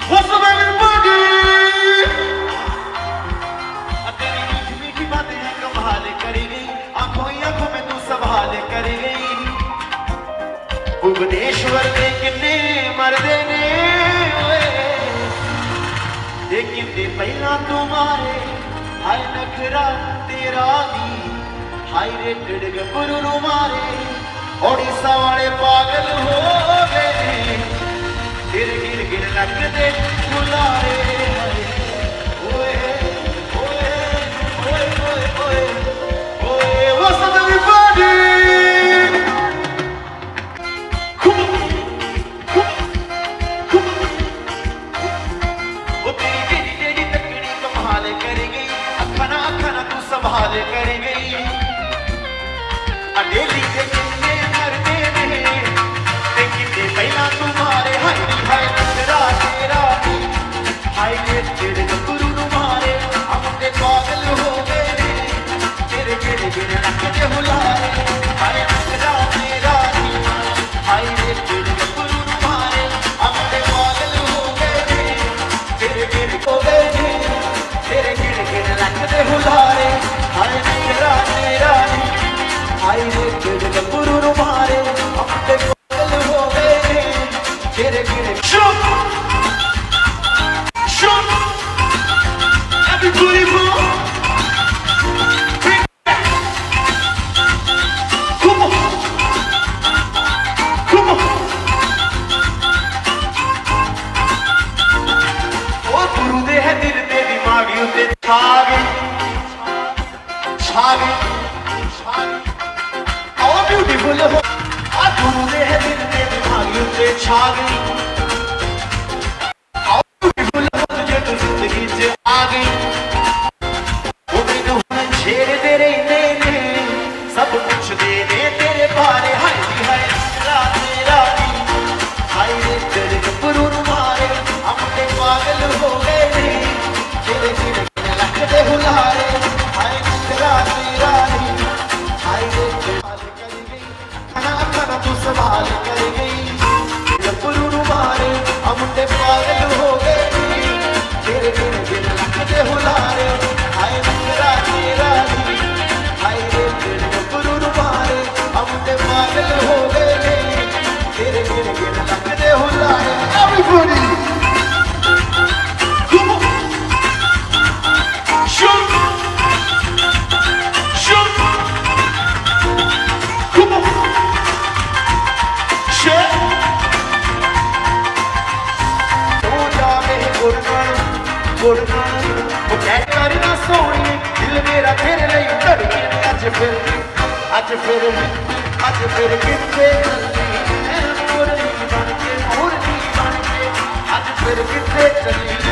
What's up everybody? तेरी मीठी मीठी बातें हैं कमाल करी गई, आंखों ही आंखों में तू संभाल करी गई। भुवनेश्वर ने किन्ने मरदे ने लेकिन ते पहला तुम्हारे हाय नखरा तेरा दी हाय रेटेड गबरू मारे ओडिशा वाले पागल हो गए गिर गिर गिर लगते बुलारे ओए ओए ओए ओए ओए ओए what's up everybody? संभाल कर गई अडेली के किन्ने मरते ने लेकिन पहला तुम्हारे हाय हाय नखरा तेरा हाय रे तेरे गुरु तुम्हारे हम ते पागल हो गए तेरे गिरे गिरे लगते हुलारे हाय नखरा तेरा हाय रे तेरे गुरु तुम्हारे हम ते पागल हो गए तेरे गिरे हो गए तेरे गिरे गिरे लगते हुलारे हाय नखरा तेरा हाय रे तेरे गबरू मारे हम ते पागल हो गए तेरे गिरे शुभ शुभ everybody move come on come on ओ गुरु दे है दिल ते दिमाग उते छा गई और ब्यूटीफुल हो आ गुरु दे है दिल ते दिमाग उते छा गई और ब्यूटीफुल हो तुझे तो जिंदगी च आ गई वो मैनू छेड़ दे रहे ने सब कुछ दे दे तेरे बारे हाय हाय तेरा तेरा हाय रे तेरे गबरू मारे हम ते पागल हो गए तेरे गिरे लगते हुलारे हाय तेरा तेरा हाय रे तू संभाल कर गई गबरू मारे हम ते पागल हो गए तेरे गिरे गिरे लगते हुलारे हाय तेरा तेरा हाय रे तेरे गबरू मारे हम ते पागल हो गए तेरे गिरे गिरे लगते हुलारे everybody करना सोनी दिल मेरा तेरे लिए धड़के अज फिर कितने बन के अज फिर कितने चली